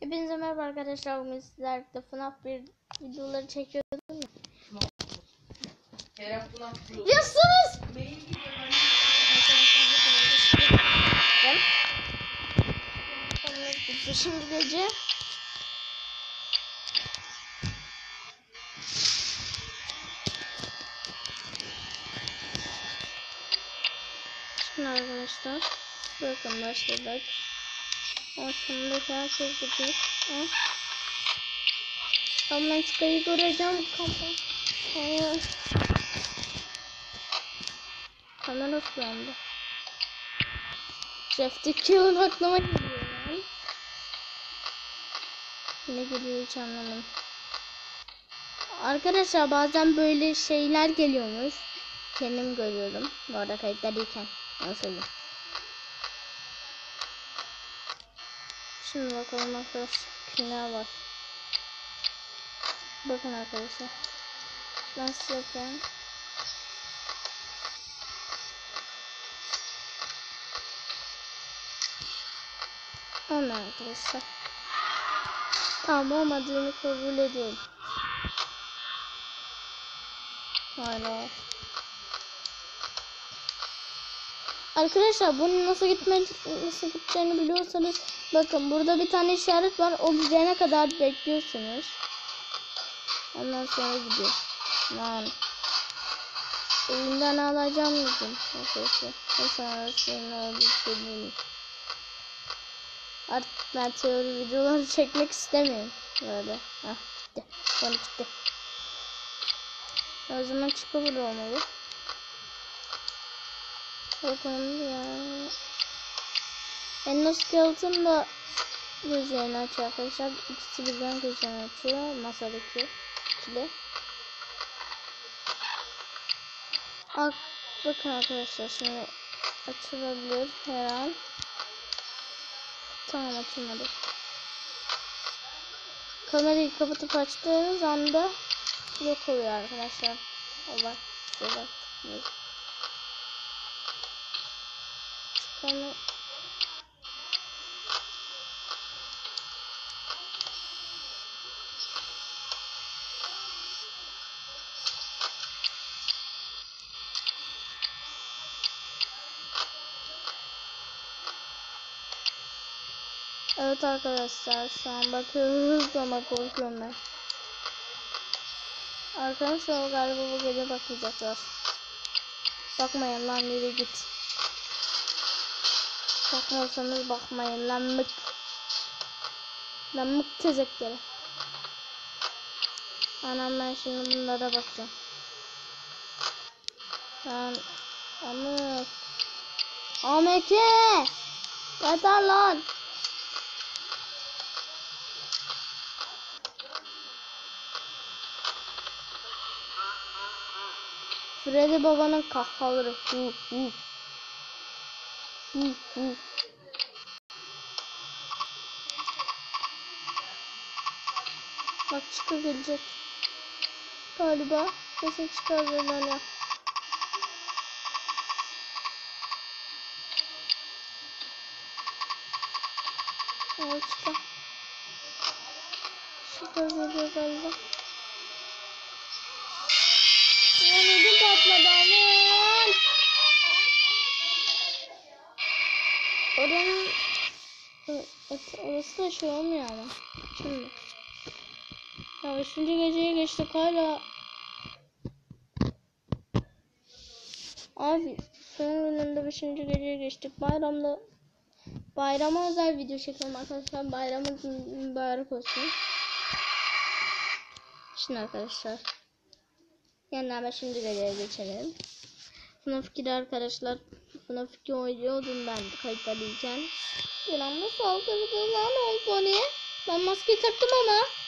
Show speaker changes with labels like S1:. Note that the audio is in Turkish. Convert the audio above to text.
S1: Hepinize merhaba arkadaşlar. Bugün sizlerle FNAF 1 videoları çekiyordum. Yassınız! Şimdi gece şimdi arkadaşlar bakın başladık. Aslında herkes gidiyor. Ben çıkayı göreceğim. Hayır. Kamera kullandı. Jeff Dicky'nin aklıma geliyor lan. Ne geliyor hiç anlamadım. Arkadaşlar bazen böyle şeyler geliyormuş. Kendim görüyorum. Bu arada kayıtlarıyken. Onu söyleyeyim. Şimdi bakalım arkadaşlar. Kimler var. Bakın arkadaşlar. Ben size yapayım. Onlar arkadaşlar. Tamam, olmadığını kabul ediyorum. Hala. Arkadaşlar bunun nasıl gideceğini biliyorsanız bakın burada bir tane işaret var. O gidene kadar bekliyorsunuz. Ondan sonra gidiyor. Lan. Elinden alacağım dedim. Arkadaşlar. O sonrasında ne olduğunu söyleyeyim. Artık ben teori videoları çekmek istemiyorum. Böyle. Gitti. Konu gitti. O zaman çıkabilir olmalı. Bakalım ya. Endoskeleton da gözlerini açıyor arkadaşlar. İkisi birden gözlerini açıyor. Masadaki ikili. Bakın arkadaşlar şimdi açılabilir her an. Tamam, açılmadı. Kamerayı kapatıp açtığınız anda yok oluyor arkadaşlar. O bak. Çıkanı. Evet arkadaşlar, şu an bakıyoruz ama korkuyorum ben. Arkadaşlar galiba bu gece bakmayacaklar. Bakmayın lan, nereye git. Bakmıyorsanız bakmayın lan, mık. Lan mık tezekleri. Anam, ben şimdi bunlara bakacağım. Ben amık. Ameke! Yeter lan! Freddy babanın kahkahaları. Bak, çıkı gelecek. Galiba kesin çıkarırlar ya. Evet, çıkar. Çıkar geliyor galiba. Ödüm patladı aman. Oranın orası da şey olmuyor ama. Şimdi. Ya 3. geceye geçtik hala. Abi son gününde 5. geceye geçtik. Bayrama özel video çekelim arkadaşlar. Bayramın mübarek olsun. Şimdi arkadaşlar. Yeniden 5. geceye geçelim. FNAF 2'de arkadaşlar. FNAF 2 oynuyordum ben kayıtlarıyken. Bir anda saldırdı lan oldu ne? Ben maskeyi taktım ama.